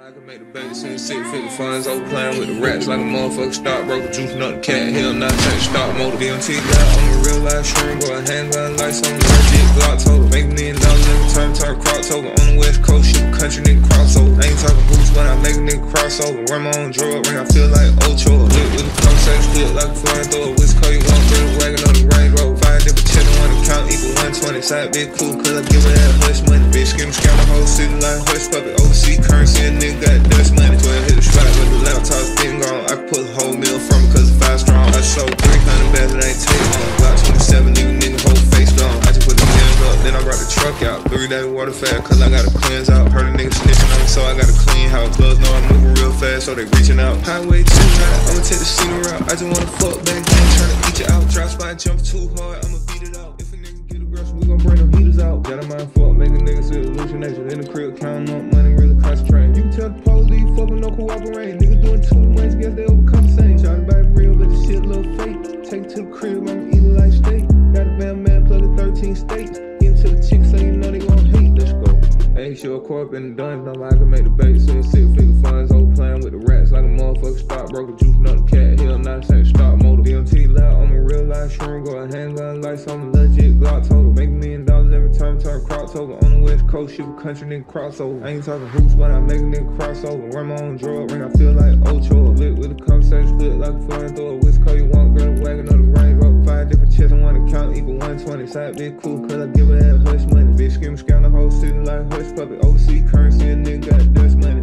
I can make the babies in 650 funds, over playing with the rats like a motherfucker stockbroker, juicing up the cat, hell not take stock motor. DMT got on the real life shrimp, boy, handgun lights on the legit Glock total. Make $1 million every turn crossover. On the west coast, shit country nigga crossover. I ain't talking hoops, but I make a nigga crossover. Run my own drug ring, I feel like Ocho. Lit with the conversation, split like a flamethrower. Which car you want, get a wagon on the Range Rover. 5 different chillin', one account equal 120. Side big cool, cause I give her that hush money. Bitch, scam the whole city like hush puppet. Overseas currency, a nigga got dust money. 12 hit the spot with the laptop's been gone. I can pull a whole meal from it cause the 5 strong. I sold 300 bags that ain't take long. Glock 27, nigga, whole face gone. I just put the hands up, then I brought the truck out. 3-day water fast cause I gotta cleanse out. Heard a nigga snitching on me, so I gotta clean house. Gloves know I'm moving real fast, so they reaching out. Highway too high, I'ma take the scene route. I just wanna fuck back then, tryna eat you out. Drop spot, jump too hard, I'ma beat it out. If a nigga get aggressive, we gon' bring them heaters out. Got a mind fuck, make a nigga see hallucinations. In the crib, counting up money, really concentrating. You can tell the police, fuck with no cooperating. Nigga doing too much, guess they overcompensating. Trying to buy real, but the shit look fake. Take it to the crib, I'ma eat it like steak. Got a band man, plug the 13 states. Get into the chicks, so you know they gon' hate. Let's go. Ain't sure corp in the dungeon, no, I can make the babies in 6-figure funds. Over playing with the rats like a motherfucker stockbroker, juicing up the cat, hell not take stock motor. DMT loud, I'm a real life shrimp, go a handgun lights on the legit Glock total. Make $1 million every turn crossover. On the west coast, shoot a country nigga crossover. I ain't talking hoops, but I make a nigga crossover. Run my own drug ring, I feel like Ocho. Lit with the conversation, split like a flamethrower. Which car you want, girl, a wagon on the Range Rover. 5 different chests on one account equal 120. Side big cool, cause I give her that hush money. Bitch, scam the whole city like hush puppet. Overseas currency, a nigga got dust money.